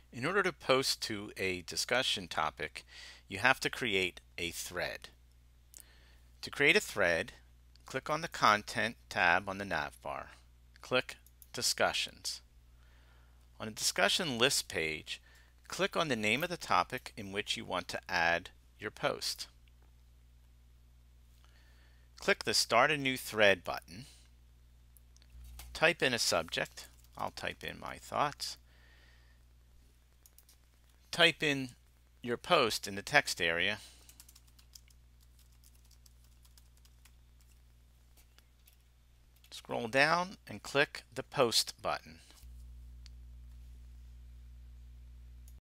In order to post to a discussion topic, you have to create a thread. To create a thread, click on the Content tab on the navbar. Click Discussions. On the discussion list page, click on the name of the topic in which you want to add your post. Click the Start a New Thread button. Type in a subject. I'll type in my thoughts. Type in your post in the text area. Scroll down and click the Post button.